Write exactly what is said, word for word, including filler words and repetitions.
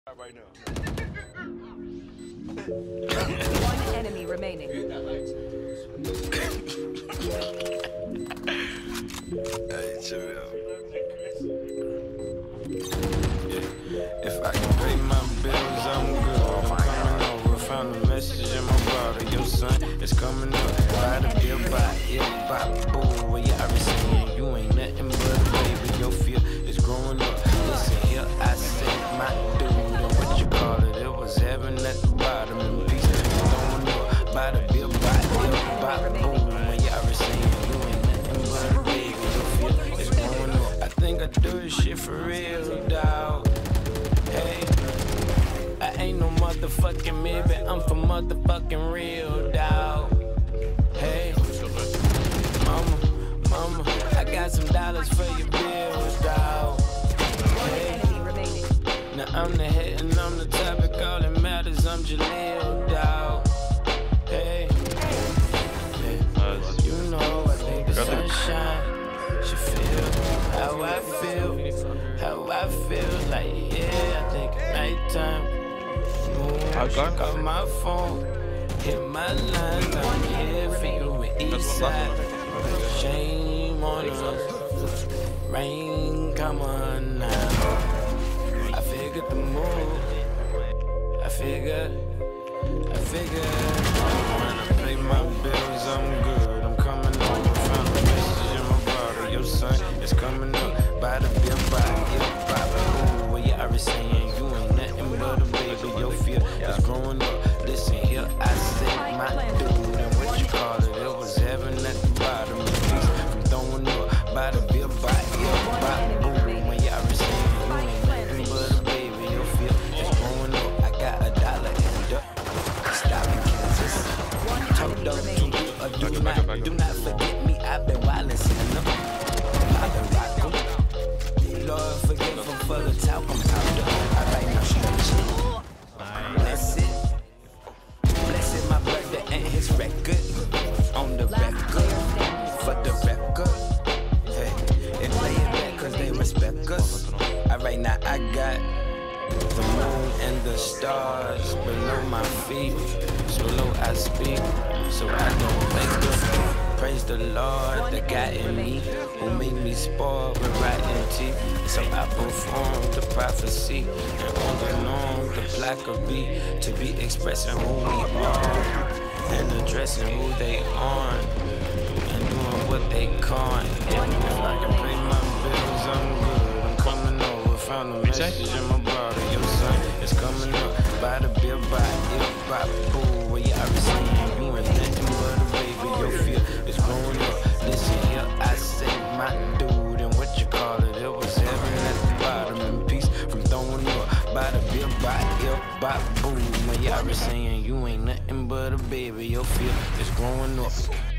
Right now. One enemy remaining. Hey, chill out. Yeah. If I can pay my bills, I'm good. I'm coming over. Found a message in my brother. Your son is coming up. By the bill, by it, by boo. Well, yeah, I was saying you ain't nothing but a baby. Your fear is growing up. Listen here, I said my dude. And what you call it? It was heaven at the bottom. And peace going up. By the bill, by it, by boo. Well, yeah, I was saying you ain't nothing but a baby. Your fear is growing up. I think I do this shit for real, dawg. Hey, I ain't no motherfucking me, but I'm for motherfucking real, dawg. Hey, mama, mama, I got some dollars for your bills, dawg. Hey, now I'm the head and I'm the topic, all that matters, I'm Jaleel, dawg. Hey, yeah. You know, I think the sunshine should feel how I feel, how I feel, like, yeah, I think at nighttime. I got my phone, hit my line, I'm here for you in east side. Shame on us, rain, come on now. I figured the move, I figured, I figured. When I pay my bills, I'm good, I'm coming over. Found a message in my brother, your son is coming up. By the bill, by it, by the ooh. Well, yeah, I was saying you ain't nothing but a baby. Your fear is growing up. Listen here, I said my dude. And what you call it? It was heaven at the bottom. And peace from throwing up. By the bill, by it, by boom. Well, yeah, I was saying you ain't nothing but a baby. Your fear is growing up. I got a dollar in the stop in Kansas. Told those to do or do not. Do not forget me. I've been wildin' sitting up. I've been rockin'. Lord, forgive them for the talk, I'm out there. I write my shit. Bless it. Bless it, my brother and his record. On the record. For the record. Hey, and play it back cause they respect us. Alright, now I got the moon and the stars below my feet. So low I speak, so I don't think the praise the Lord, the guy in me who made me spoiled with rotten teeth. So I perform the prophecy and on the norm, the plaque of be to be expressing who we are and addressing who they aren't and doing what they can't. And if I can pay my bills, I'm good. I'm coming over. Found a message in my brother. Your son is coming up. By the bill, by it, by boo. Well, yeah, I was saying you ain't nothing but a baby. Your fear is growing up. Listen here, I say my dude, and what you call it? It was heaven at the bottom, and peace from throwing up. By the bill, by it, by boom. Well, yeah, I was saying you ain't nothing but a baby. Your fear is growing up.